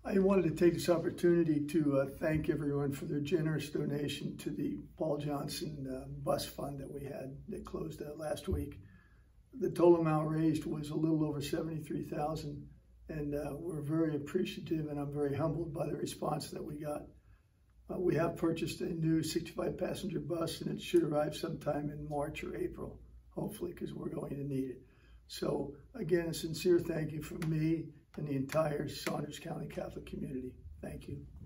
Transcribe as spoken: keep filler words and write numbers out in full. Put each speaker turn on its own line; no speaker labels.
I wanted to take this opportunity to uh, thank everyone for their generous donation to the Paul Johnson uh, bus fund that we had that closed uh, last week. The total amount raised was a little over seventy-three thousand dollars, and uh, we're very appreciative, and I'm very humbled by the response that we got. Uh, we have purchased a new sixty-five passenger bus, and it should arrive sometime in March or April, hopefully, because we're going to need it. So again, a sincere thank you from me and the entire Saunders County Catholic community. Thank you.